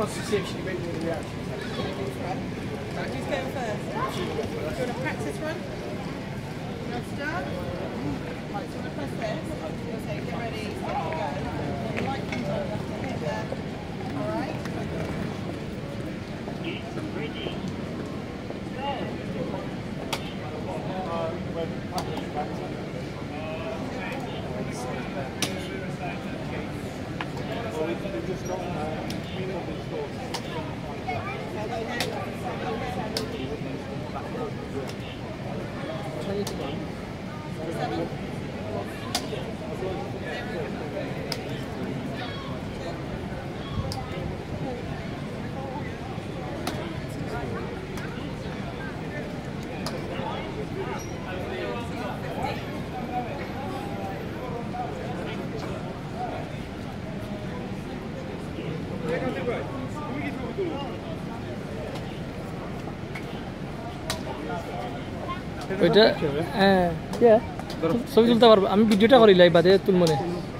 wants to see if she can make all the reactions. Right, who's going first? Do you want to practice run? You want to start? Right, so we'll press this. You'll say, get ready, set to go. The light comes on, you have to hit there. Alright? Ready. ওইটা হ্যাঁ ছবি তুলতে পারবো আমি ভিডিওটা করি live বাদে তুলমনে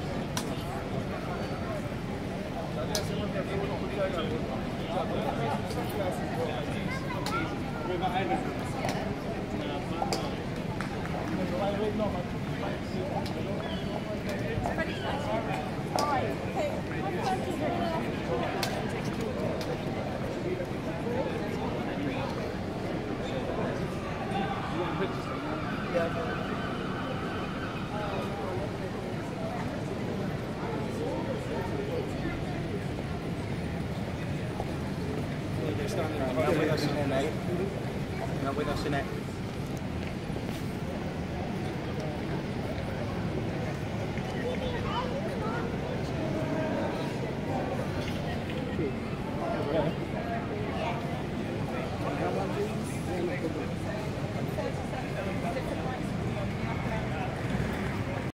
Not with us in it. Yeah.